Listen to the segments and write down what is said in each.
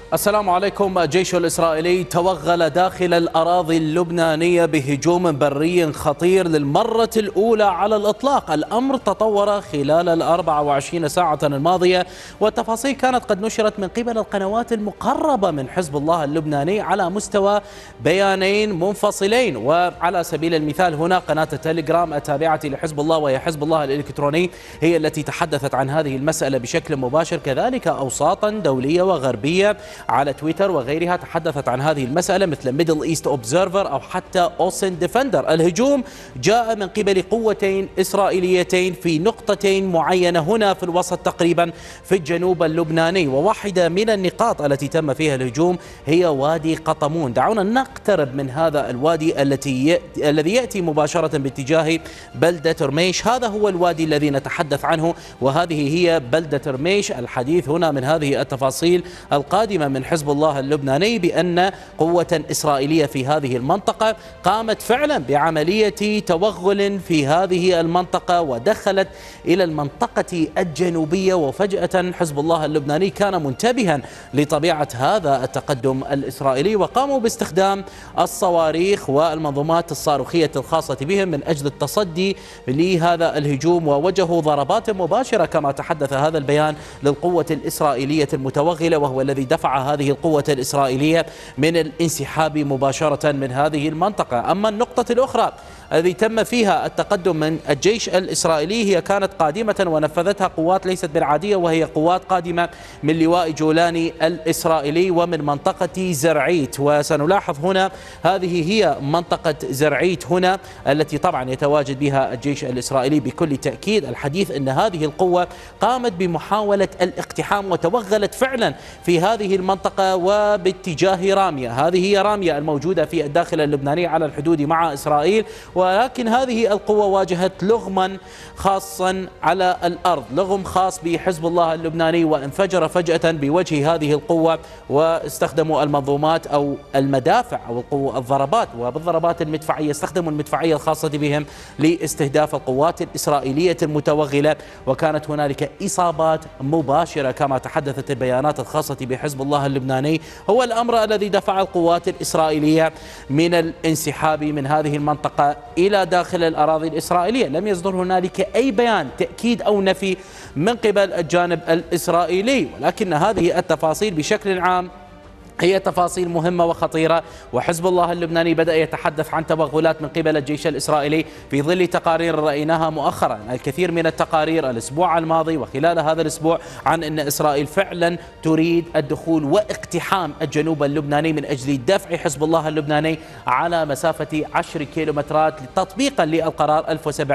السلام عليكم. الجيش الإسرائيلي توغل داخل الأراضي اللبنانية بهجوم بري خطير للمرة الأولى على الإطلاق. الأمر تطور خلال 24 ساعة الماضية، والتفاصيل كانت قد نشرت من قبل القنوات المقربة من حزب الله اللبناني على مستوى بيانين منفصلين. وعلى سبيل المثال هنا قناة التليجرام التابعة لحزب الله وهي حزب الله الإلكتروني هي التي تحدثت عن هذه المسألة بشكل مباشر، كذلك أوساطا دولية وغربية على تويتر وغيرها تحدثت عن هذه المسألة مثل ميدل إيست أوبزرفر أو حتى أوسن ديفندر. الهجوم جاء من قبل قوتين إسرائيليتين في نقطتين معينة هنا في الوسط تقريبا في الجنوب اللبناني، وواحدة من النقاط التي تم فيها الهجوم هي وادي قطمون. دعونا نقترب من هذا الوادي الذي يأتي مباشرة باتجاه بلدة رميش. هذا هو الوادي الذي نتحدث عنه، وهذه هي بلدة رميش. الحديث هنا من هذه التفاصيل القادمة من حزب الله اللبناني بأن قوة إسرائيلية في هذه المنطقة قامت فعلا بعملية توغل في هذه المنطقة ودخلت إلى المنطقة الجنوبية، وفجأة حزب الله اللبناني كان منتبها لطبيعة هذا التقدم الإسرائيلي وقاموا باستخدام الصواريخ والمنظومات الصاروخية الخاصة بهم من أجل التصدي لهذا الهجوم، ووجهوا ضربات مباشرة كما تحدث هذا البيان للقوة الإسرائيلية المتوغلة، وهو الذي دفع هذه القوة الإسرائيلية من الانسحاب مباشرة من هذه المنطقة. أما النقطة الأخرى الذي تم فيها التقدم من الجيش الإسرائيلي هي كانت قادمة ونفذتها قوات ليست بالعادية، وهي قوات قادمة من لواء جولاني الإسرائيلي ومن منطقة زرعيت. وسنلاحظ هنا هذه هي منطقة زرعيت هنا التي طبعا يتواجد بها الجيش الإسرائيلي بكل تأكيد. الحديث أن هذه القوة قامت بمحاولة الاقتحام وتوغلت فعلا في هذه المنطقة وباتجاه رامية. هذه هي رامية الموجودة في الداخل اللبناني على الحدود مع إسرائيل، ولكن هذه القوة واجهت لغما خاصا على الأرض، لغم خاص بحزب الله اللبناني، وانفجر فجأة بوجه هذه القوة، واستخدموا المنظومات أو المدافع أو الضربات، وبالضربات المدفعية استخدموا المدفعية الخاصة بهم لاستهداف القوات الإسرائيلية المتوغلة، وكانت هنالك إصابات مباشرة كما تحدثت البيانات الخاصة بحزب الله اللبناني. هو الأمر الذي دفع القوات الإسرائيلية من الانسحاب من هذه المنطقة إلى داخل الأراضي الإسرائيلية. لم يصدر هنالك أي بيان تأكيد أو نفي من قبل الجانب الإسرائيلي، ولكن هذه التفاصيل بشكل عام هي تفاصيل مهمة وخطيرة. وحزب الله اللبناني بدأ يتحدث عن توغلات من قبل الجيش الإسرائيلي في ظل تقارير رأيناها مؤخرا، الكثير من التقارير الأسبوع الماضي وخلال هذا الأسبوع عن أن إسرائيل فعلا تريد الدخول واقتحام الجنوب اللبناني من أجل دفع حزب الله اللبناني على مسافة 10 كيلومترات تطبيقا للقرار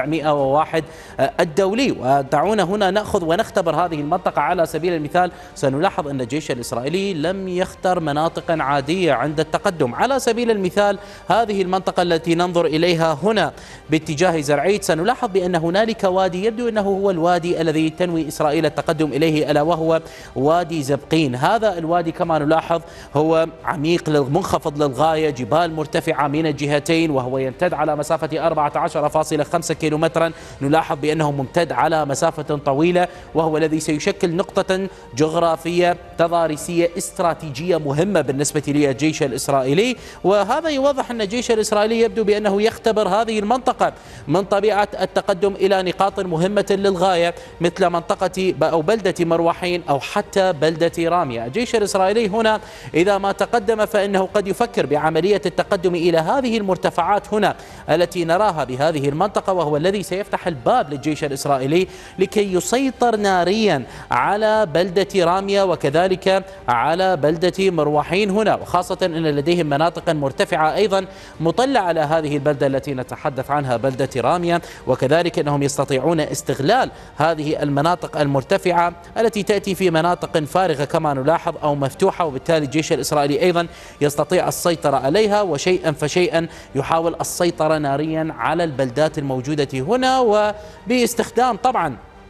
1701 الدولي. ودعونا هنا نأخذ ونختبر هذه المنطقة على سبيل المثال. سنلاحظ أن الجيش الإسرائيلي لم يختر مناطق عادية عند التقدم. على سبيل المثال هذه المنطقة التي ننظر إليها هنا باتجاه زرعيت، سنلاحظ بأن هنالك وادي يبدو أنه هو الوادي الذي تنوي إسرائيل التقدم إليه، ألا وهو وادي زبقين. هذا الوادي كما نلاحظ هو عميق منخفض للغاية، جبال مرتفعة من الجهتين، وهو يمتد على مسافة 14.5 كيلومترا. نلاحظ بأنه ممتد على مسافة طويلة، وهو الذي سيشكل نقطة جغرافية تضاريسية استراتيجية مهمة بالنسبة للجيش الإسرائيلي. وهذا يوضح أن الجيش الإسرائيلي يبدو بأنه يختبر هذه المنطقة من طبيعة التقدم إلى نقاط مهمة للغاية مثل منطقة أو بلدة مروحين أو حتى بلدة رامية. الجيش الإسرائيلي هنا إذا ما تقدم فإنه قد يفكر بعملية التقدم إلى هذه المرتفعات هنا التي نراها بهذه المنطقة، وهو الذي سيفتح الباب للجيش الإسرائيلي لكي يسيطر ناريا على بلدة رامية وكذلك على بلدة مروحين هنا، وخاصة أن لديهم مناطق مرتفعة أيضا مطلة على هذه البلدة التي نتحدث عنها بلدة رامية، وكذلك أنهم يستطيعون استغلال هذه المناطق المرتفعة التي تأتي في مناطق فارغة كما نلاحظ أو مفتوحة، وبالتالي الجيش الإسرائيلي أيضا يستطيع السيطرة عليها، وشيئا فشيئا يحاول السيطرة ناريا على البلدات الموجودة هنا، وباستخدام طبعا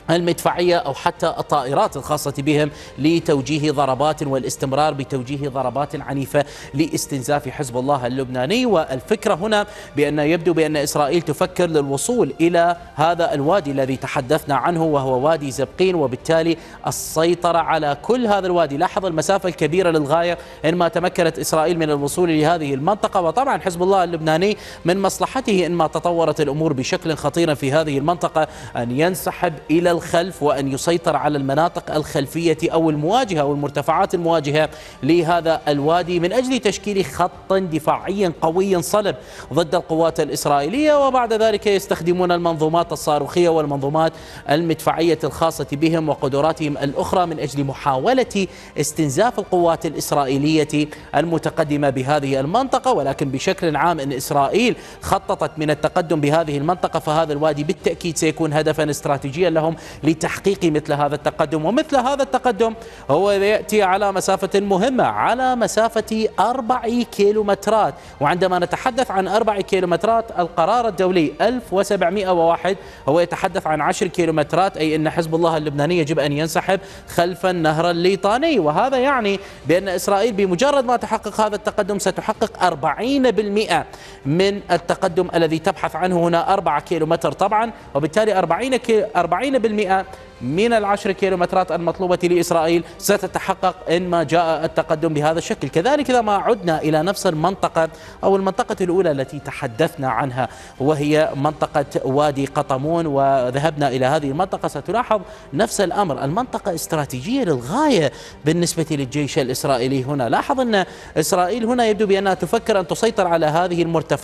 المدفعية أو حتى الطائرات الخاصة بهم لتوجيه ضربات والاستمرار بتوجيه ضربات عنيفة لاستنزاف حزب الله اللبناني. والفكرة هنا بأن يبدو بأن إسرائيل تفكر للوصول إلى هذا الوادي الذي تحدثنا عنه وهو وادي زبقين، وبالتالي السيطرة على كل هذا الوادي. لاحظ المسافة الكبيرة للغاية إنما تمكنت إسرائيل من الوصول لهذه المنطقة. وطبعا حزب الله اللبناني من مصلحته إنما تطورت الأمور بشكل خطير في هذه المنطقة أن ينسحب إلى الخلف وأن يسيطر على المناطق الخلفية أو المواجهة أو المرتفعات المواجهة لهذا الوادي من أجل تشكيل خط دفاعي قوي صلب ضد القوات الإسرائيلية. وبعد ذلك يستخدمون المنظومات الصاروخية والمنظومات المدفعية الخاصة بهم وقدراتهم الأخرى من أجل محاولة استنزاف القوات الإسرائيلية المتقدمة بهذه المنطقة. ولكن بشكل عام إن إسرائيل خططت من التقدم بهذه المنطقة، فهذا الوادي بالتأكيد سيكون هدفا استراتيجيا لهم لتحقيق مثل هذا التقدم. ومثل هذا التقدم هو يأتي على مسافة مهمة، على مسافة 4 كيلومترات. وعندما نتحدث عن 4 كيلومترات، القرار الدولي 1701 هو يتحدث عن 10 كيلومترات، أي أن حزب الله اللبناني يجب أن ينسحب خلف النهر الليطاني. وهذا يعني بأن إسرائيل بمجرد ما تحقق هذا التقدم ستحقق 40% من التقدم الذي تبحث عنه هنا 4 كيلومتر طبعا، وبالتالي 40% من ال10 كيلومترات المطلوبة لإسرائيل ستتحقق إن ما جاء التقدم بهذا الشكل. كذلك إذا ما عدنا إلى نفس المنطقة أو المنطقة الأولى التي تحدثنا عنها وهي منطقة وادي قطمون وذهبنا إلى هذه المنطقة، ستلاحظ نفس الأمر. المنطقة استراتيجية للغاية بالنسبة للجيش الإسرائيلي هنا. لاحظ أن إسرائيل هنا يبدو بأنها تفكر أن تسيطر على هذه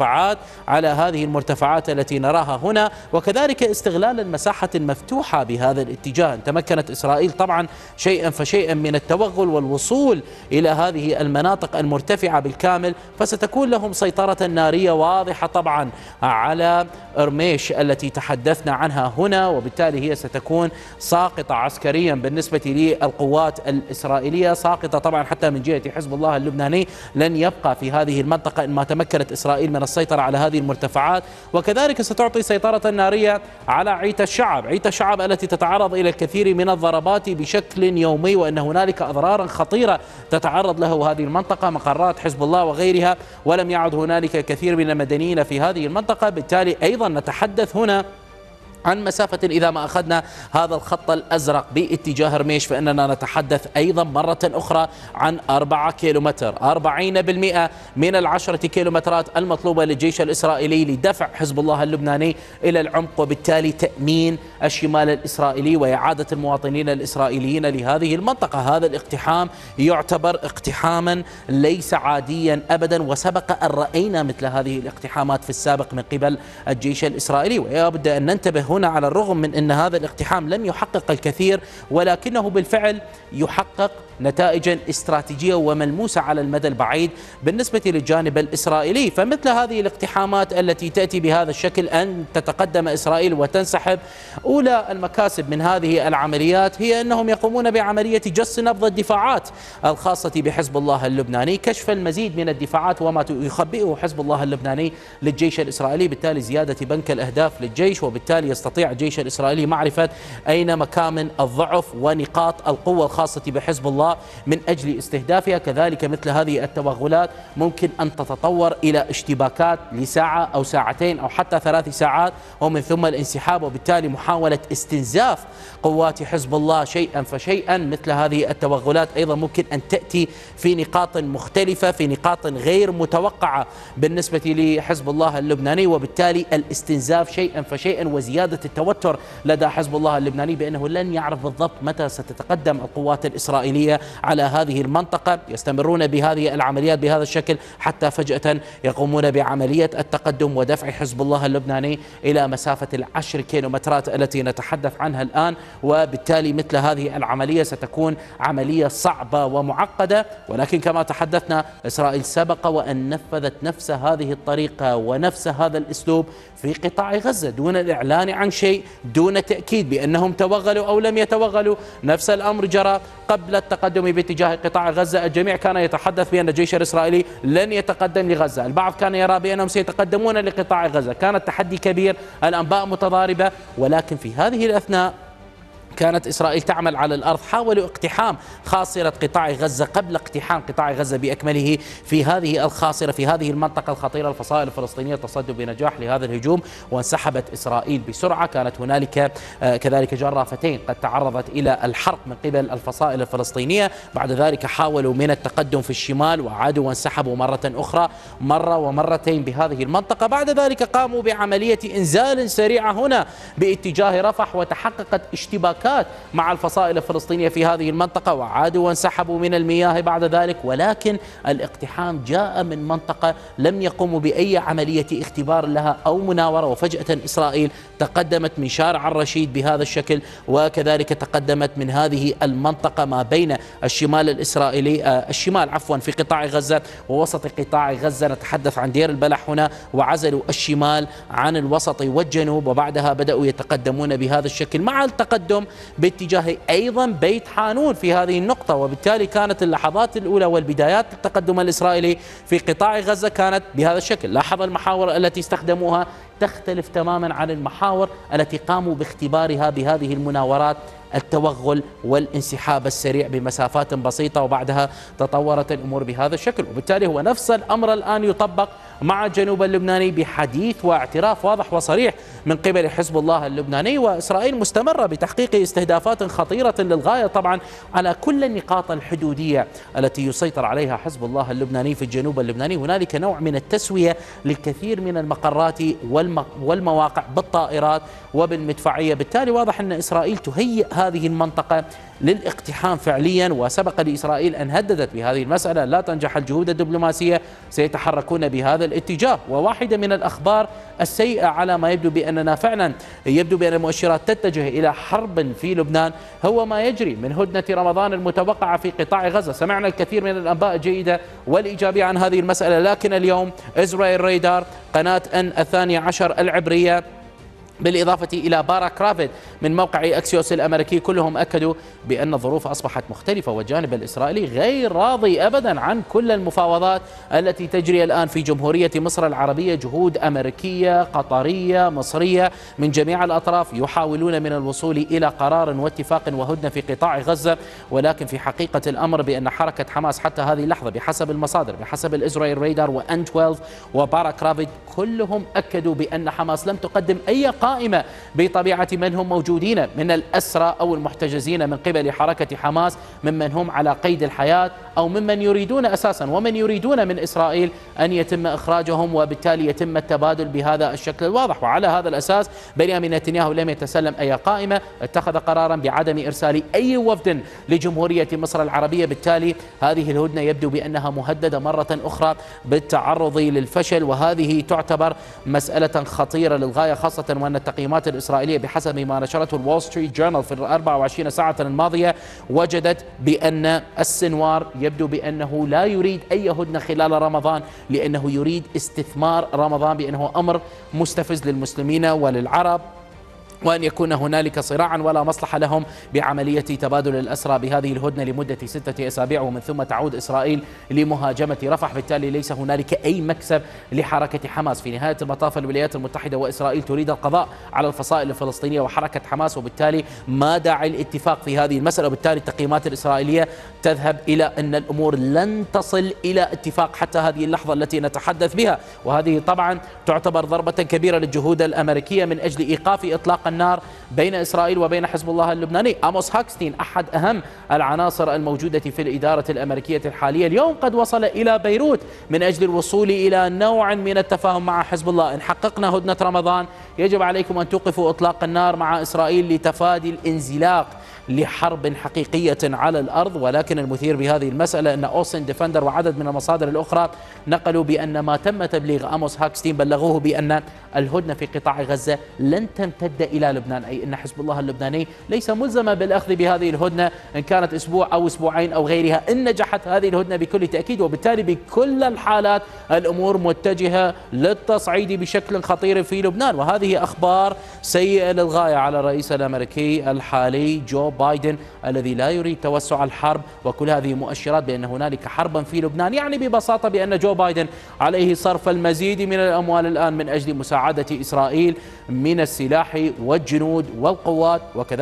المرتفعات التي نراها هنا، وكذلك استغلال المساحة المفتوحة بهذا الاتجاه. تمكنت إسرائيل طبعا شيئا فشيئا من التوغل والوصول إلى هذه المناطق المرتفعة بالكامل، فستكون لهم سيطرة نارية واضحة طبعا على إرميش التي تحدثنا عنها هنا، وبالتالي هي ستكون ساقطة عسكريا بالنسبة للقوات الإسرائيلية، ساقطة طبعا حتى من جهة حزب الله اللبناني. لن يبقى في هذه المنطقة إن ما تمكنت إسرائيل من السيطرة على هذه المرتفعات. وكذلك ستعطي سيطرة نارية على عيت الشعب التي تتعرض إلى الكثير من الضربات بشكل يومي، وأن هنالك أضرارا خطيرة تتعرض له هذه المنطقة، مقرات حزب الله وغيرها، ولم يعد هنالك كثير من المدنيين في هذه المنطقة. بالتالي أيضا نتحدث هنا عن مسافة إذا ما أخذنا هذا الخط الأزرق باتجاه رميش فإننا نتحدث أيضا مرة أخرى عن 4 كيلومتر. 40% من ال10 كيلومترات المطلوبة للجيش الإسرائيلي لدفع حزب الله اللبناني إلى العمق، وبالتالي تأمين الشمال الإسرائيلي وإعادة المواطنين الإسرائيليين لهذه المنطقة. هذا الاقتحام يعتبر اقتحاما ليس عاديا أبدا، وسبق أن رأينا مثل هذه الاقتحامات في السابق من قبل الجيش الإسرائيلي. ويبدأ أن ننتبه هنا على الرغم من أن هذا الاقتحام لم يحقق الكثير، ولكنه بالفعل يحقق نتائج استراتيجية وملموسة على المدى البعيد بالنسبة للجانب الإسرائيلي. فمثل هذه الاقتحامات التي تأتي بهذا الشكل أن تتقدم إسرائيل وتنسحب، أولى المكاسب من هذه العمليات هي أنهم يقومون بعملية جس نبض الدفاعات الخاصة بحزب الله اللبناني، كشف المزيد من الدفاعات وما يخبئه حزب الله اللبناني للجيش الإسرائيلي، بالتالي زيادة بنك الأهداف للجيش، وبالتالي يستطيع الجيش الإسرائيلي معرفة أين مكامن الضعف ونقاط القوة الخاصة بحزب الله من أجل استهدافها. كذلك مثل هذه التوغلات ممكن أن تتطور إلى اشتباكات لساعة أو ساعتين أو حتى 3 ساعات ومن ثم الانسحاب، وبالتالي محاولة استنزاف قوات حزب الله شيئا فشيئا. مثل هذه التوغلات أيضا ممكن أن تأتي في نقاط مختلفة، في نقاط غير متوقعة بالنسبة لحزب الله اللبناني، وبالتالي الاستنزاف شيئا فشيئا وزيادة التوتر لدى حزب الله اللبناني بأنه لن يعرف بالضبط متى ستتقدم القوات الإسرائيلية على هذه المنطقة. يستمرون بهذه العمليات بهذا الشكل حتى فجأة يقومون بعملية التقدم ودفع حزب الله اللبناني إلى مسافة 10 كيلومترات التي نتحدث عنها الآن. وبالتالي مثل هذه العملية ستكون عملية صعبة ومعقدة، ولكن كما تحدثنا إسرائيل سبق وأن نفذت نفس هذه الطريقة ونفس هذا الأسلوب في قطاع غزة دون الإعلان عن شيء، دون تأكيد بأنهم توغلوا أو لم يتوغلوا. نفس الأمر جرى قبل التقدم باتجاه قطاع غزة. الجميع كان يتحدث بأن الجيش الإسرائيلي لن يتقدم لغزة، البعض كان يرى بأنهم سيتقدمون لقطاع غزة، كان التحدي كبير، الأنباء متضاربة. ولكن في هذه الأثناء كانت إسرائيل تعمل على الأرض، حاولوا اقتحام خاصرة قطاع غزة قبل اقتحام قطاع غزة بأكمله في هذه الخاصرة في هذه المنطقة الخطيرة. الفصائل الفلسطينية تصدوا بنجاح لهذا الهجوم وانسحبت إسرائيل بسرعة. كانت هنالك كذلك جرافتين قد تعرضت إلى الحرق من قبل الفصائل الفلسطينية، بعد ذلك حاولوا من التقدم في الشمال وعادوا وانسحبوا مرة أخرى، مرة ومرتين بهذه المنطقة. بعد ذلك قاموا بعملية إنزال سريعة هنا باتجاه رفح، وتحققت اشتباكات مع الفصائل الفلسطينية في هذه المنطقة وعادوا وانسحبوا من المياه بعد ذلك. ولكن الاقتحام جاء من منطقة لم يقوموا بأي عملية اختبار لها أو مناورة، وفجأة إسرائيل تقدمت من شارع الرشيد بهذا الشكل، وكذلك تقدمت من هذه المنطقة ما بين الشمال الإسرائيلي في قطاع غزة ووسط قطاع غزة، نتحدث عن دير البلح هنا، وعزلوا الشمال عن الوسط والجنوب، وبعدها بدأوا يتقدمون بهذا الشكل مع التقدم باتجاه أيضا بيت حانون في هذه النقطة. وبالتالي كانت اللحظات الأولى والبدايات التقدم الإسرائيلي في قطاع غزة كانت بهذا الشكل. لاحظ المحاور التي استخدموها تختلف تماما عن المحاور التي قاموا باختبارها بهذه المناورات، التوغل والانسحاب السريع بمسافات بسيطة، وبعدها تطورت الأمور بهذا الشكل. وبالتالي هو نفس الأمر الآن يطبق مع الجنوب اللبناني بحديث واعتراف واضح وصريح من قبل حزب الله اللبناني. وإسرائيل مستمرة بتحقيق استهدافات خطيرة للغاية طبعا على كل النقاط الحدودية التي يسيطر عليها حزب الله اللبناني في الجنوب اللبناني. هنالك نوع من التسوية للكثير من المقرات والمواقع بالطائرات وبالمدفعية. بالتالي واضح أن إسرائيل تهيئ هذه المنطقة للاقتحام فعليا، وسبق لإسرائيل أن هددت بهذه المسألة لا تنجح الجهود الدبلوماسية سيتحركون بهذا الاتجاه. وواحدة من الأخبار السيئة على ما يبدو بأننا فعلا يبدو بأن المؤشرات تتجه إلى حرب في لبنان هو ما يجري من هدنة رمضان المتوقعة في قطاع غزة. سمعنا الكثير من الأنباء الجيدة والإيجابية عن هذه المسألة، لكن اليوم إسرائيل رادار، قناة N12 العبرية، بالإضافة إلى باراك رافد من موقع أكسيوس الأمريكي، كلهم أكدوا بأن الظروف أصبحت مختلفة، والجانب الإسرائيلي غير راضي أبدا عن كل المفاوضات التي تجري الآن في جمهورية مصر العربية. جهود أمريكية، قطرية، مصرية، من جميع الأطراف يحاولون من الوصول إلى قرار واتفاق وهدنة في قطاع غزة. ولكن في حقيقة الأمر بأن حركة حماس حتى هذه اللحظة بحسب المصادر، بحسب الإسرائيل رادار وN12 وباراك رافد، كلهم أكدوا بأن حماس لم تقدم أي قائمة بطبيعة من هم موجودين من الأسرى أو المحتجزين من قبل حركة حماس، ممن هم على قيد الحياة أو ممن يريدون أساسا ومن يريدون من إسرائيل أن يتم إخراجهم، وبالتالي يتم التبادل بهذا الشكل الواضح. وعلى هذا الأساس بنيامين نتنياهو لم يتسلم أي قائمة، اتخذ قرارا بعدم إرسال أي وفد لجمهورية مصر العربية. بالتالي هذه الهدنة يبدو بأنها مهددة مرة أخرى بالتعرض للفشل، وهذه تعتبر مسألة خطيرة للغاية، خاصة وأن التقييمات الإسرائيلية بحسب ما نشرته الوول ستريت جورنال في 24 ساعة الماضية وجدت بأن السنوار يبدو بأنه لا يريد أي هدنة خلال رمضان، لأنه يريد استثمار رمضان بأنه أمر مستفز للمسلمين وللعرب، وأن يكون هنالك صراعا ولا مصلحة لهم بعملية تبادل الأسرى بهذه الهدنة لمدة 6 أسابيع، ومن ثم تعود إسرائيل لمهاجمة رفح. بالتالي ليس هنالك أي مكسب لحركة حماس. في نهاية المطاف الولايات المتحدة وإسرائيل تريد القضاء على الفصائل الفلسطينية وحركة حماس، وبالتالي ما داعي الاتفاق في هذه المسألة. وبالتالي التقييمات الإسرائيلية تذهب إلى أن الأمور لن تصل إلى اتفاق حتى هذه اللحظة التي نتحدث بها، وهذه طبعا تعتبر ضربة كبيرة للجهود الأمريكية من أجل إيقاف إطلاق النار بين إسرائيل وبين حزب الله اللبناني. آموس هوكستين أحد أهم العناصر الموجودة في الإدارة الأمريكية الحالية اليوم قد وصل إلى بيروت من أجل الوصول إلى نوع من التفاهم مع حزب الله. إن حققنا هدنة رمضان يجب عليكم أن توقفوا إطلاق النار مع إسرائيل لتفادي الانزلاق لحرب حقيقية على الأرض. ولكن المثير بهذه المسألة أن أوسن ديفندر وعدد من المصادر الأخرى نقلوا بأن ما تم تبليغ آموس هوكستين بلغوه بأن الهدنة في قطاع غزة لن تمتد إلى لبنان، أي أن حزب الله اللبناني ليس ملزما بالأخذ بهذه الهدنة إن كانت أسبوع أو أسبوعين أو غيرها، إن نجحت هذه الهدنة بكل تأكيد. وبالتالي بكل الحالات الأمور متجهة للتصعيد بشكل خطير في لبنان، وهذه أخبار سيئة للغاية على الرئيس الأمريكي الحالي جو بايدن الذي لا يريد توسع الحرب. وكل هذه مؤشرات بأن هنالك حربا في لبنان، يعني ببساطة بأن جو بايدن عليه صرف المزيد من الأموال الآن من أجل مساعدة إسرائيل من السلاح والجنود والقوات، وكذلك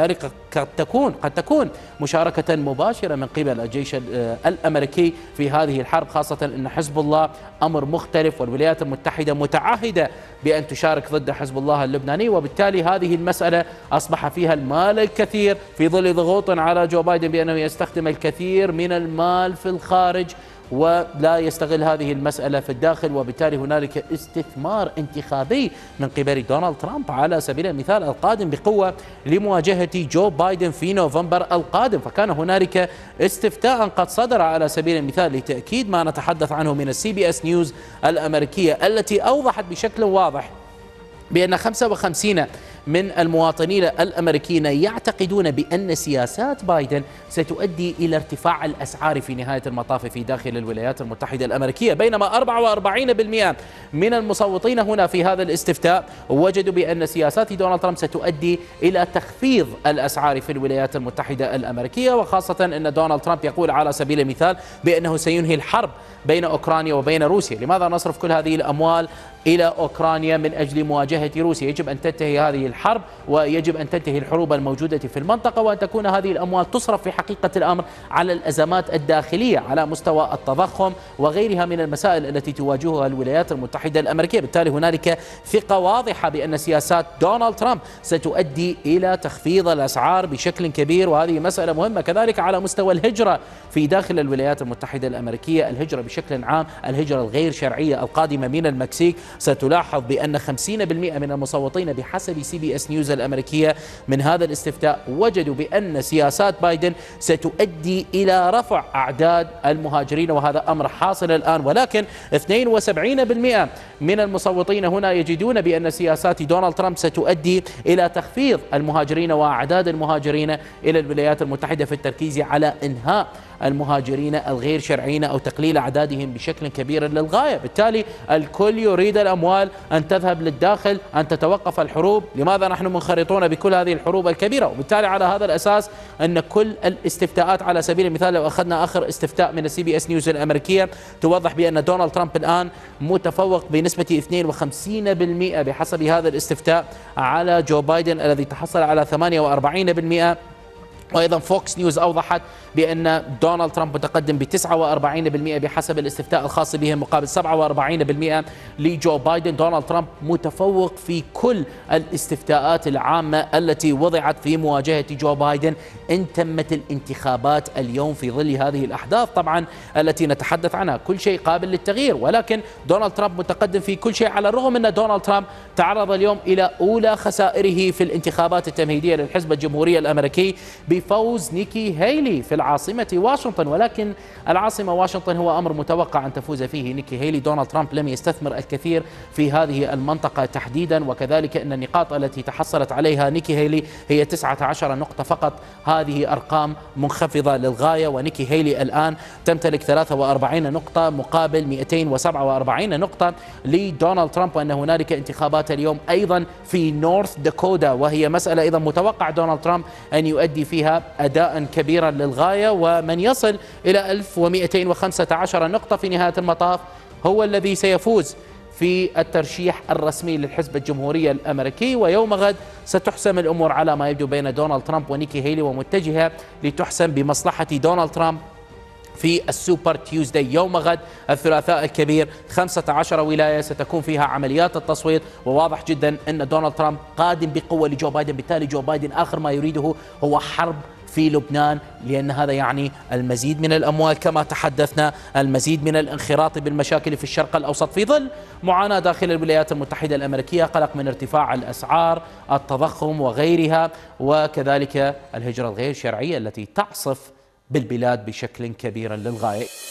قد تكون مشاركة مباشرة من قبل الجيش الأمريكي في هذه الحرب، خاصة أن حزب الله أمر مختلف، والولايات المتحدة متعهدة بأن تشارك ضد حزب الله اللبناني، وبالتالي هذه المسألة أصبح فيها المال الكثير في ظل ضغوط على جو بايدن بأنه يستخدم الكثير من المال في الخارج ولا يستغل هذه المسألة في الداخل، وبالتالي هنالك استثمار انتخابي من قبل دونالد ترامب على سبيل المثال القادم بقوة لمواجهة جو بايدن في نوفمبر القادم. فكان هنالك استفتاء قد صدر على سبيل المثال لتأكيد ما نتحدث عنه من CBS نيوز الأمريكية، التي أوضحت بشكل واضح بأن 55 من المواطنين الأمريكيين يعتقدون بأن سياسات بايدن ستؤدي إلى ارتفاع الأسعار في نهاية المطاف في داخل الولايات المتحدة الأمريكية، بينما 44% من المصوتين هنا في هذا الاستفتاء وجدوا بأن سياسات دونالد ترامب ستؤدي إلى تخفيض الأسعار في الولايات المتحدة الأمريكية، وخاصة أن دونالد ترامب يقول على سبيل المثال بأنه سينهي الحرب بين أوكرانيا وبين روسيا. لماذا نصرف كل هذه الأموال إلى أوكرانيا من أجل مواجهة روسيا؟ يجب أن تنتهي هذه الحرب ويجب أن تنتهي الحروب الموجودة في المنطقة، وأن تكون هذه الأموال تصرف في حقيقة الأمر على الأزمات الداخلية على مستوى التضخم وغيرها من المسائل التي تواجهها الولايات المتحدة الأمريكية. بالتالي هنالك ثقة واضحة بأن سياسات دونالد ترامب ستؤدي إلى تخفيض الأسعار بشكل كبير، وهذه مسألة مهمة. كذلك على مستوى الهجرة في داخل الولايات المتحدة الأمريكية، الهجرة بشكل عام، الهجرة الغير شرعية القادمة من المكسيك، ستلاحظ بأن 50% من المصوتين بحسب CBS نيوز الأمريكية من هذا الاستفتاء وجدوا بأن سياسات بايدن ستؤدي إلى رفع أعداد المهاجرين، وهذا أمر حاصل الآن. ولكن 72% من المصوتين هنا يجدون بأن سياسات دونالد ترامب ستؤدي إلى تخفيض المهاجرين وأعداد المهاجرين إلى الولايات المتحدة في التركيز على إنهاء المهاجرين الغير شرعيين أو تقليل أعدادهم بشكل كبير للغاية. بالتالي الكل يريد الأموال أن تذهب للداخل، أن تتوقف الحروب. لماذا نحن منخرطون بكل هذه الحروب الكبيرة؟ وبالتالي على هذا الأساس أن كل الاستفتاءات على سبيل المثال، لو أخذنا آخر استفتاء من CBS نيوز الأمريكية، توضح بأن دونالد ترامب الآن متفوق بنسبة 52% بحسب هذا الاستفتاء على جو بايدن الذي تحصل على 48%. وأيضا فوكس نيوز أوضحت بأن دونالد ترامب متقدم ب 49% بحسب الاستفتاء الخاص به مقابل 47% لجو بايدن. دونالد ترامب متفوق في كل الاستفتاءات العامة التي وضعت في مواجهة جو بايدن إن تمت الانتخابات اليوم في ظل هذه الأحداث طبعا التي نتحدث عنها. كل شيء قابل للتغيير، ولكن دونالد ترامب متقدم في كل شيء، على الرغم أن دونالد ترامب تعرض اليوم إلى أولى خسائره في الانتخابات التمهيدية للحزب الجمهوري الأمريكي بفوز نيكي هيلي في العاصمة واشنطن. ولكن العاصمة واشنطن هو أمر متوقع أن تفوز فيه نيكي هيلي. دونالد ترامب لم يستثمر الكثير في هذه المنطقة تحديدا، وكذلك أن النقاط التي تحصلت عليها نيكي هيلي هي 19 نقطة فقط. هذه أرقام منخفضة للغاية، ونيكي هيلي الآن تمتلك 43 نقطة مقابل 247 نقطة لدونالد ترامب. وأن هنالك انتخابات اليوم أيضا في نورث داكوتا، وهي مسألة أيضا متوقع دونالد ترامب أن يؤدي فيها أداء كبيرا للغاية، ومن يصل إلى 1215 نقطة في نهاية المطاف هو الذي سيفوز في الترشيح الرسمي للحزب الجمهوري الأمريكي. ويوم غد ستحسم الأمور على ما يبدو بين دونالد ترامب ونيكي هيلي، ومتجهة لتحسم بمصلحة دونالد ترامب في السوبر تيوزداي يوم غد الثلاثاء الكبير. 15 ولاية ستكون فيها عمليات التصويت، وواضح جدا أن دونالد ترامب قادم بقوة لجو بايدن. بالتالي جو بايدن آخر ما يريده هو حرب في لبنان، لأن هذا يعني المزيد من الأموال كما تحدثنا، المزيد من الانخراط بالمشاكل في الشرق الأوسط في ظل معاناة داخل الولايات المتحدة الأمريكية، قلق من ارتفاع الأسعار، التضخم وغيرها، وكذلك الهجرة الغير شرعية التي تعصف بالبلاد بشكل كبير للغاية.